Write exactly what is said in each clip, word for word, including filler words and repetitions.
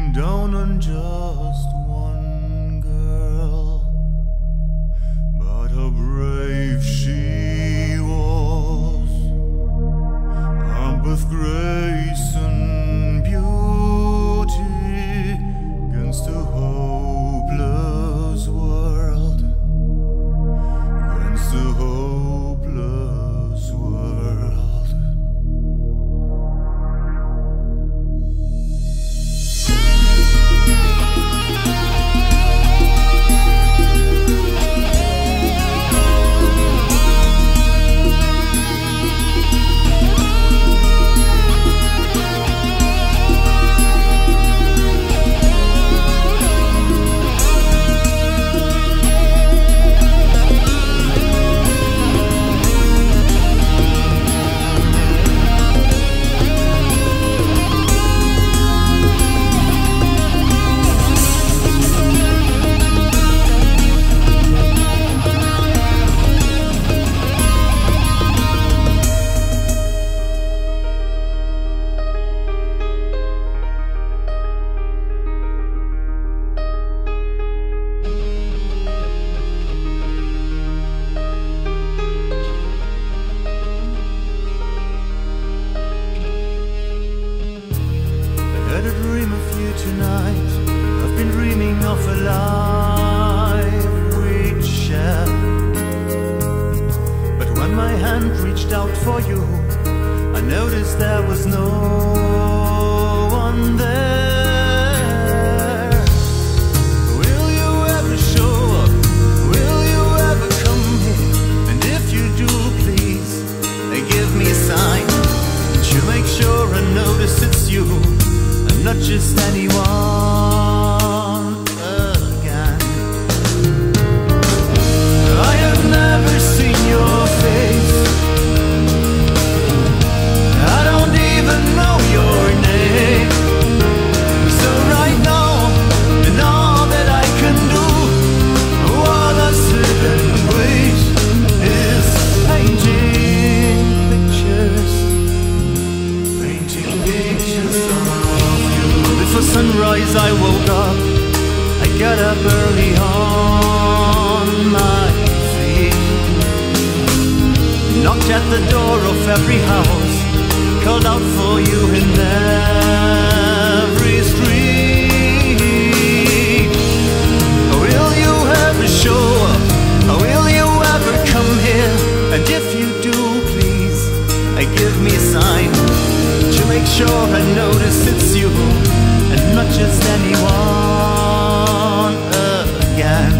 down on just one girl, but how brave she was, armed with grace and beauty against a hopeless world, against a hopeless world. Tonight, I've been dreaming of a life we'd share. But when my hand reached out for you, I noticed there was no one there. Will you ever show up? Will you ever come here? And if you do, please, give me a sign. And you make sure I notice it's you, not just anyone again. I have never seen your face, I don't even know your name. So right now, and all that I can do while I sit and wait is painting pictures, painting pictures of before sunrise I woke up, I got up early on my feet, knocked at the door of every house, called out for you in every street. Will you ever show up? Will you ever come here? And if you do, please, give me a sign to make sure I notice it's you, and not just anyone again.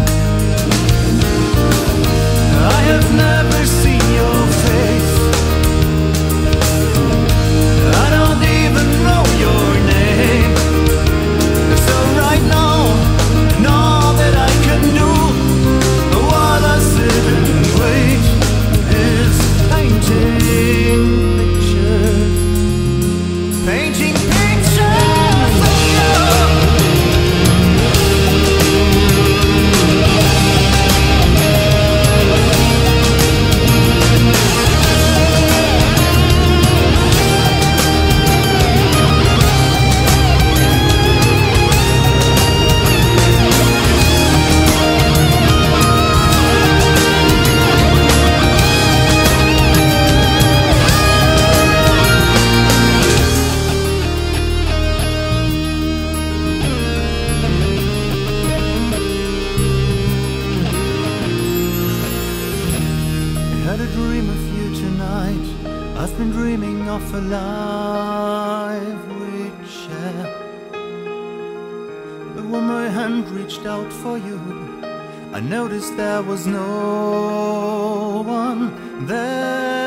I have never seen your face, I don't even know your name. So right now, and all that I can do while I sit and wait is painting pictures, painting pictures of you. I've been dreaming of a life we'd share. But when my hand reached out for you, I noticed there was no one there.